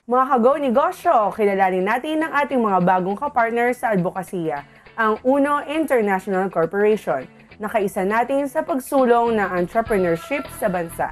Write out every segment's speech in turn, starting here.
Mga Kagaw Negosyo, kilalanin natin ang ating mga bagong kapartner sa advokasya, ang Uno International Corporation, na kaisa natin sa pagsulong ng entrepreneurship sa bansa.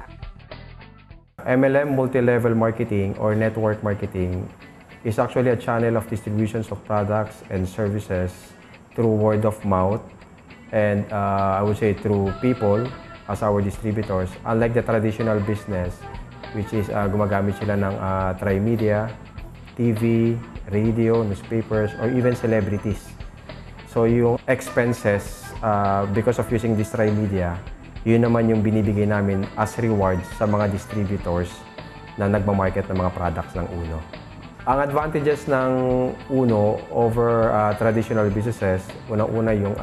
MLM multi-level marketing or network marketing is actually a channel of distributions of products and services through word of mouth and I would say through people as our distributors. Unlike the traditional business, which is gumagamit sila ng tri-media, TV, radio, newspapers, or even celebrities. So yung expenses, because of using this tri-media, yun naman yung binibigay namin as rewards sa mga distributors na nagmamarket ng mga products ng Uno. Ang advantages ng Uno over traditional businesses, unang-una yung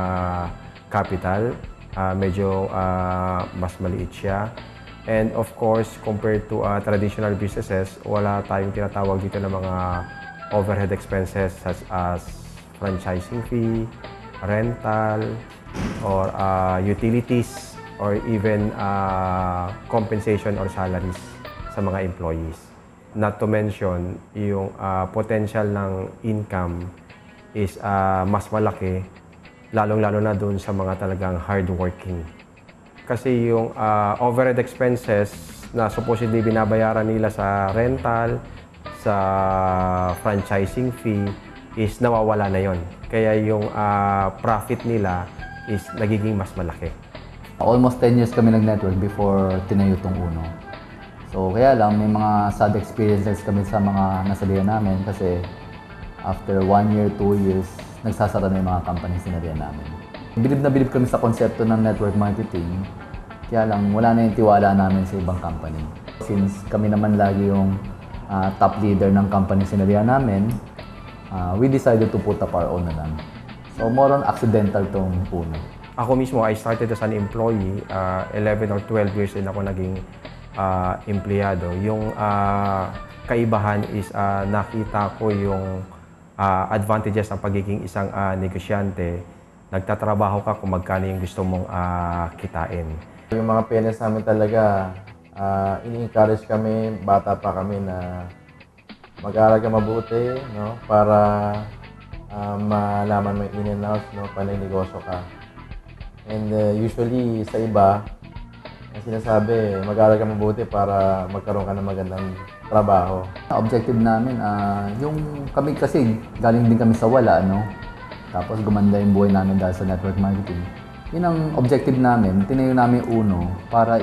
capital, medyo mas maliit siya. And of course, compared to traditional businesses, wala tayong tinatawag dito ng mga overhead expenses such as franchising fee, rental, or utilities, or even compensation or salaries sa mga employees. Not to mention, yung potential ng income is mas malaki, lalong-lalo na dun sa mga talagang hardworking. Kasi yung overhead expenses na supposedly binabayaran nila sa rental, sa franchising fee, is nawawala na yon. Kaya yung profit nila is nagiging mas malaki. Almost 10 years kami nag-network before tinayo tong Uno. So kaya lang may mga sad experiences kami sa mga nasalihan namin kasi after 1 year, 2 years, nagsasara na yung mga companies na rin namin. Bilib na bilib kami sa konsepto ng network marketing, kaya lang wala na yung tiwala namin sa ibang company. Since kami naman lagi yung top leader ng company sinarihan namin, we decided to put up our own na lang. So more on accidental tong Uno. Ako mismo, I started as an employee, 11 or 12 years din ako naging empleyado. Yung kaibahan is nakita ko yung advantages ng pagiging isang negosyante. Nagtatrabaho ka kung magkano yung gusto mong kitain. Yung mga parents namin talaga, ini-encourage kami, bata pa kami na mag-aaral ka mabuti, no? Para malaman mo yung in and out, no? Paninegosyo ka. And usually sa iba, ang sinasabi, mag-aaral ka mabuti para magkaroon ka ng magandang trabaho. Objective namin, yung kami kasi galing din kami sa wala, no? Tapos gumanda yung buhay namin dahil sa network marketing. Yun ang objective namin, tinayo namin Uno para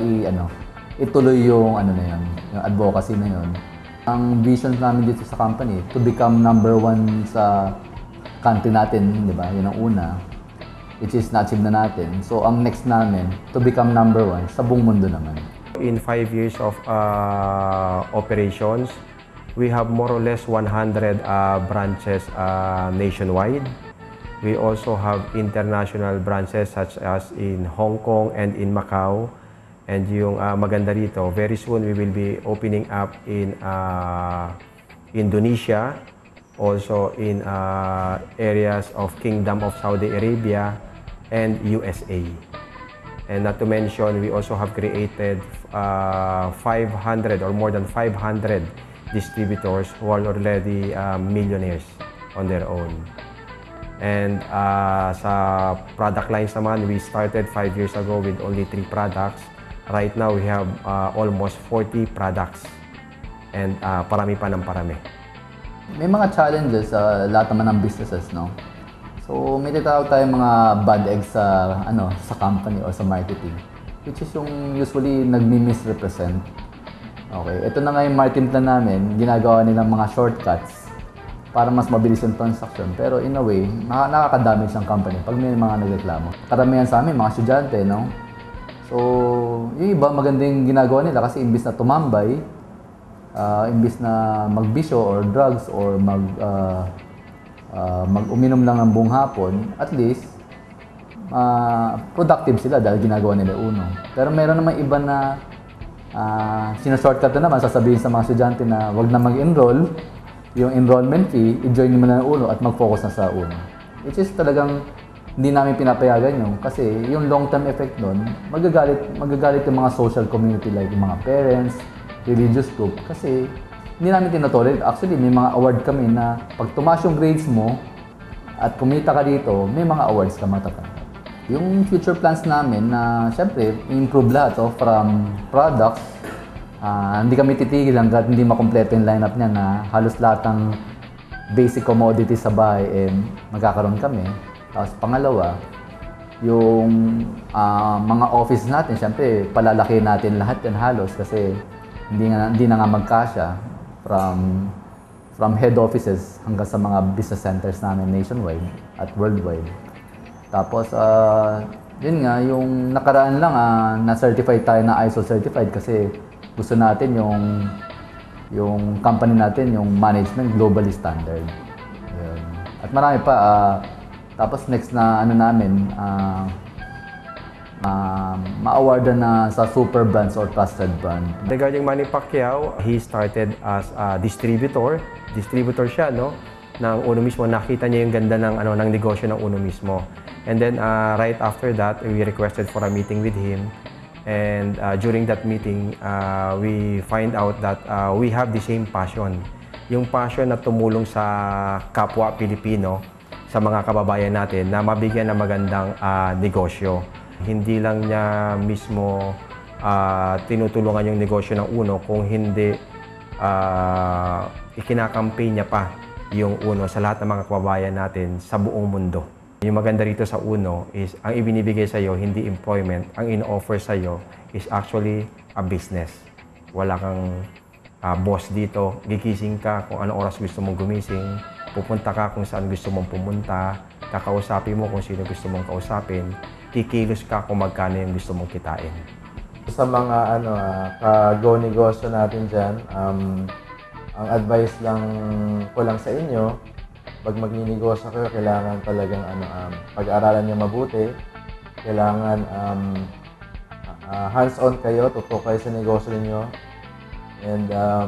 ituloy yung yung advocacy na yun. Ang vision namin dito sa company, to become number 1 sa country natin, di ba? Yun ang una, which is na-achieve na natin. So ang next namin, to become number 1 sa buong mundo naman. In 5 years of operations, we have more or less 100 branches nationwide. We also have international branches such as in Hong Kong and in Macau. And yung maganda rito, very soon we will be opening up in Indonesia, also in areas of Kingdom of Saudi Arabia and USA. And not to mention, we also have created 500 or more than 500 distributors who are already millionaires on their own. And sa product lines naman, we started 5 years ago with only 3 products. Right now, we have almost 40 products. And parami pa ng parami. May mga challenges sa lahat naman ng businesses, no? So may tinatawag tayong mga bad eggs sa company or sa marketing, which is yung usually nagmi-misrepresent. Okay, ito na nga yung marketing plan namin, ginagawa nilang mga shortcuts para mas mabilis yung transaction. Pero in a way, nakaka-damage ng company pag may mga nagreklamo. Karamihan sa amin, mga estudyante, no? So, yung iba, maganda yung ginagawa nila kasi imbis na tumambay, imbis na magbisyo or drugs or mag-uminom lang ng buong hapon, at least, productive sila dahil ginagawa nila Uno. Pero meron naman iba na sinashortcut na naman, sasabihin sa mga estudyante na wag na mag-enroll, yung enrollment fee, i-join mo na ng Uno at mag-focus na sa Uno. Which is talagang hindi namin pinapayagan yun kasi yung long-term effect nun, magagalit yung mga social community like yung mga parents, religious group kasi hindi namin tinotolerate. Actually, may mga award kami na pag tumaas yung grades mo at kumita ka dito, may mga awards ka matatanggap. Yung future plans namin na syempre, improve lahat from products. Hindi kami titigil hanggat hindi makompleto yung lineup niya na halos lahat ng basic commodities sa bahay magkakaroon kami. Tapos pangalawa, yung mga office natin, syempre palalaki natin lahat yan halos kasi hindi na nga magkasya from head offices hanggang sa mga business centers namin nationwide at worldwide. Tapos, yun nga, yung nakaraan lang, na-certified tayo na ISO certified kasi gusto natin yung company natin, yung management, globally standard. Yun. At marami pa. Tapos next na ano namin, ma-awardan na sa super brands or trusted brand. Regarding Manny Pacquiao, he started as a distributor. Distributor siya, no? Ng Uno mismo, nakita niya yung ganda ng negosyo ng Uno mismo. And then right after that, we requested for a meeting with him. And during that meeting, we find out that we have the same passion. Yung passion na tumulong sa kapwa Pilipino, sa mga kababayan natin na mabigyan ng magandang negosyo. Hindi lang niya mismo tinutulungan yung negosyo ng Uno, kung hindi ikinakampaign niya pa yung Uno sa lahat ng mga kababayan natin sa buong mundo. Yung maganda rito sa Uno is ang ibinibigay sa iyo hindi employment, ang in-offer sa iyo is actually a business. Wala kang boss dito, gigising ka kung anong oras gusto mong gumising, pupunta ka kung saan gusto mong pumunta, kakausapin mo kung sino gusto mong kausapin, kikilos ka kung magkano yung gusto mong kitain. Sa mga ka-go negosyo natin dyan, ang advice lang ko lang sa inyo, pag magninegosyo kayo, kailangan talagang pag-aaralan niyo mabuti. Kailangan hands-on kayo, tutok kayo sa negosyo niyo. And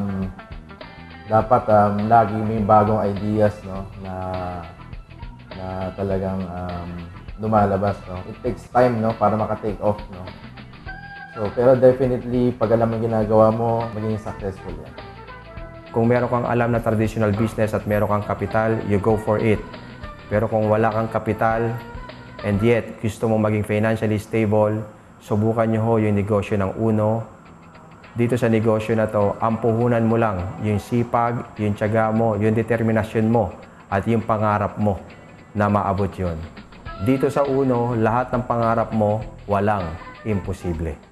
dapat lagi may bagong ideas, no, na talagang lumalabas, no. It takes time, no, para maka-take off, no. So, pero definitely pag alam mo ginagawa mo, magiging successful yan. Kung meron kang alam na traditional business at meron kang kapital, you go for it. Pero kung wala kang kapital and yet gusto mong maging financially stable, subukan nyo ho yung negosyo ng Uno. Dito sa negosyo na to, ang puhunan mo lang yung sipag, yung tiyaga mo, yung determinasyon mo at yung pangarap mo na maabot yun. Dito sa Uno, lahat ng pangarap mo, walang imposible.